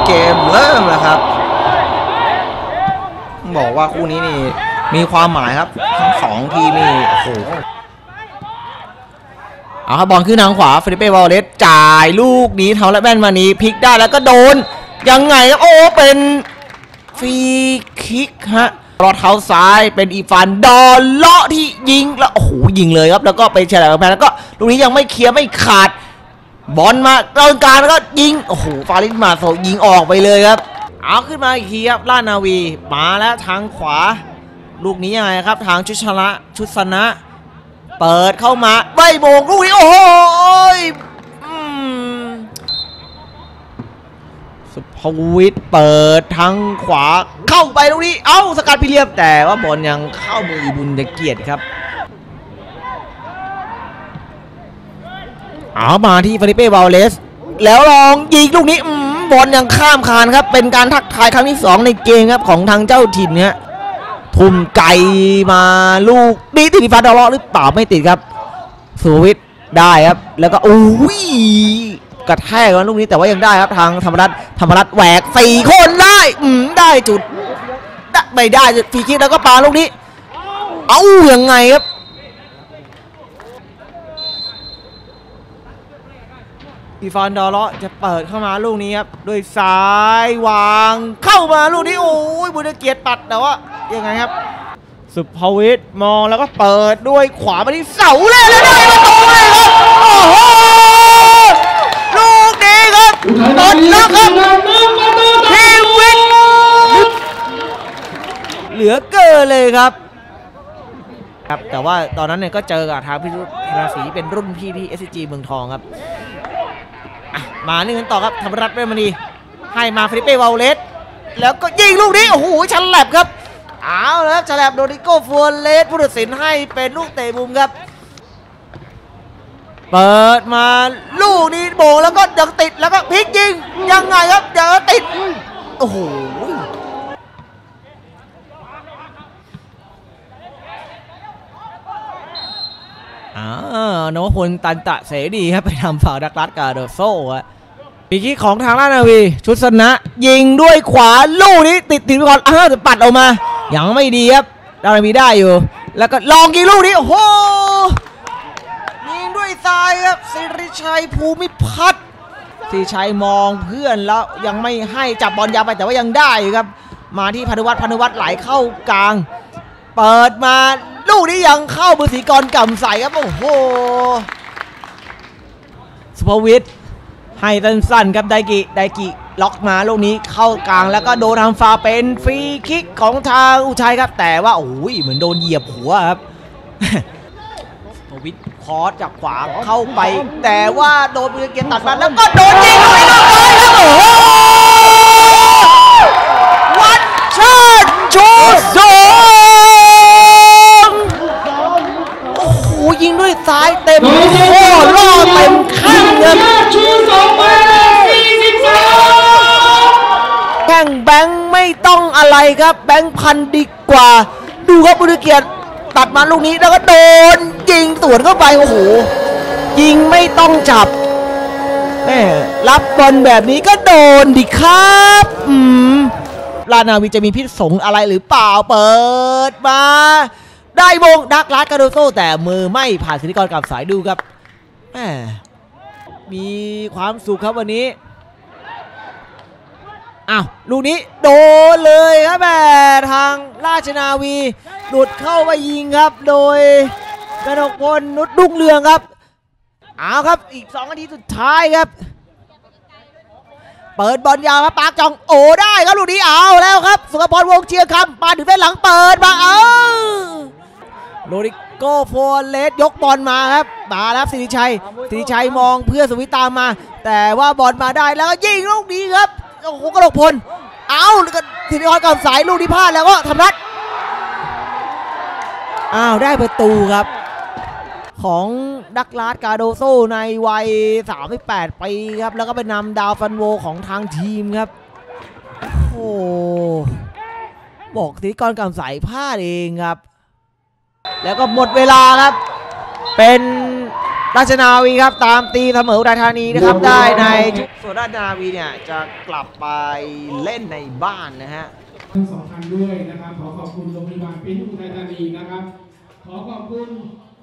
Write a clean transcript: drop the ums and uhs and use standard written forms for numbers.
เกมเริ่มแล้วครับบอกว่าคู่นี้นี่มีความหมายครับทั้ง2 ทีมนี่โอ้โหเอาครับบอลขึ้นทางขวาฟิลิปเป้วอลเลสจ่ายลูกนี้เท้าและแม่นมานี้พลิกได้แล้วก็โดนยังไงครับโอ้เป็นฟรีคิกฮะรอเท้าซ้ายเป็นอีฟานดอลเลาะที่ยิงแล้วโอ้โหยิงเลยครับแล้วก็ไปเฉลยกับแพนแล้วก็ลูกนี้ยังไม่เคลียร์ไม่ขาดบอลมาตรงกลางแล้วก็ยิงโอ้โหฟาริสมาโซยิงออกไปเลยครับเอาขึ้นมาอีกทีครับล่านาวีมาแล้วทางขวาลูกนี้ยังไงครับทางชุดชนะเปิดเข้ามาไม่โมงลูกนี้โอ้โหสุภวิทย์เปิดทางขวาเข้าไปลูกนี้เอ้าสกัดพิเรียบแต่ว่าบอลยังเข้ามือบุญเกียรติครับเอามาที่ฟิลิปเป้วาเลสแล้วลองยิงลูกนี้บอลยังข้ามคานครับเป็นการทักทายครั้งที่2ในเกมครับของทางเจ้าถิ่นเนี่ยทุ่มไกลมาลูกนี้ติดฟ้าดอลหรือเปล่าไม่ติดครับสุวิทย์ได้ครับแล้วก็กระแทกกันลูกนี้แต่ว่ายังได้ครับทางธรรมรัตน์แหวก4 คนได้จุดไม่ได้จุดฟรีคิกแล้วก็ปาลูกนี้ยังไงครับอีฟานดอลจะเปิดเข้ามาลูกนี้ครับด้วยซ้ายวางเข้ามาลูกนี้บุญเกียรติปัดแต่ว่ายังไงครับสุภวิทย์มองแล้วก็เปิดด้วยขวามาที่เสาเลยแล้วได้ประตูเลยครับโอ้โหลูกนี้ครับหมดแล้วครับทีมวิทย์เหลือเกินเลยครับแต่ว่าตอนนั้นเนี่ยก็เจอกับทางพิรุธราศีเป็นรุ่นพี่ที่ SCG เมืองทองครับมานี่กันต่อครับธรรมรัตน์เวรมณีให้มาฟิลิปเป้วาเลสแล้วก็ยิงลูกนี้โอ้โหฉลับครับเอาแล้วฉลับโดนิโก้ฟัวเลสผู้ตัดสินให้เป็นลูกเตะมุมครับเปิดมาลูกนี้โบงแล้วก็ยังติดแล้วก็พลิกยิงยังไงครับเดี๋ยวติดโอ้โหนวพลตันตะเสดีครับไปทำฝ่าดักลัดกาโดโซ่ปีกี้ของทางราชนาวีชุดชนะยิงด้วยขวาลูกนี้ติดก่อนจะปัดออกมายังไม่ดีครับราชนาวีได้อยู่แล้วก็ลองยิงลูกนี้โอ้โหยิงด้วยซ้ายครับสิริชัยภูมิพัฒน์สิริชัยมองเพื่อนแล้วยังไม่ให้จับบอลยาวไปแต่ว่ายังได้ครับมาที่พานุวัฒน์ไหลเข้ากลางเปิดมาลูกนี้ยังเข้ามือศรีกรกำใส่ครับโอ้โหสุภวิทย์ให้สั้นๆครับไดกิล็อกมาลูกนี้เข้ากลางแล้วก็โดนทำฟาวเป็นฟรีคิกของทางอุทัยครับแต่ว่าเหมือนโดนเหยียบหัวครับสุภวิทย์คอร์สจากขวาเข้าไปแต่ว่าโดนมือเกียร์ตัดมาแล้วก็โดนยิงลูกนี้เลยครับโอ้โหวัดเชิดชูโซยิงด้วยซ้ายเต็มโค้ล่อเต็มข้างครับแข่งแบงค์ไม่ต้องอะไรครับแบงค์พันดีกว่าดูครับบุญเกียรติตัดมาลูกนี้แล้วก็โดนยิงสวนเข้าไปโอ้โหยิงไม่ต้องจับแม่รับบอลแบบนี้ก็โดนดิครับราชนาวีจะมีพิษสงอะไรหรือเปล่าเปิดมาได้มงดักลัดกาโดโซ่แต่มือไม่ผ่านสิริกรกับสายดูครับแหมมีความสุขครับวันนี้ลูกนี้โดนเลยครับแม่ทางราชนาวีหลุดเข้าไปยิงครับโดยกนกพลนุชรุ่งเรืองครับครับอีก2 นาทีสุดท้ายครับเปิดบอลยาวครับปากจองได้ครับลูกนี้เอาแล้วครับสุขพรวงเชียร์คำปาถึงด้านหลังเปิดมาโรดิโก้โฟเลสยกบอลมาครับมาแล้วสิริชัยมองเพื่อสวิตตามมาแต่ว่าบอลมาได้แล้วก็ยิงลูกนี้ครับโอ้โหกระโดดพลสิริกรกับสายลูกนี้พลาดแล้วก็ธรรมรัตน์ได้ประตูครับของดักลาสกาโดโซในวัย38 ปีครับแล้วก็เป็นนำดาวฟันโวของทางทีมครับโอ้บอกสิริกรกับสายพลาดเองครับแล้วก็หมดเวลาครับเป็นราชนาวีครับตามตีเสมออุทัยธานีนะครับได้ในชุดส่วนราชนาวีเนี่ยจะกลับไปเล่นในบ้านนะฮะทั้งสองท่านด้วยนะครับขอขอบคุณโรงพยาบาลเป็นอุทัยธานีนะครับขอขอบคุณ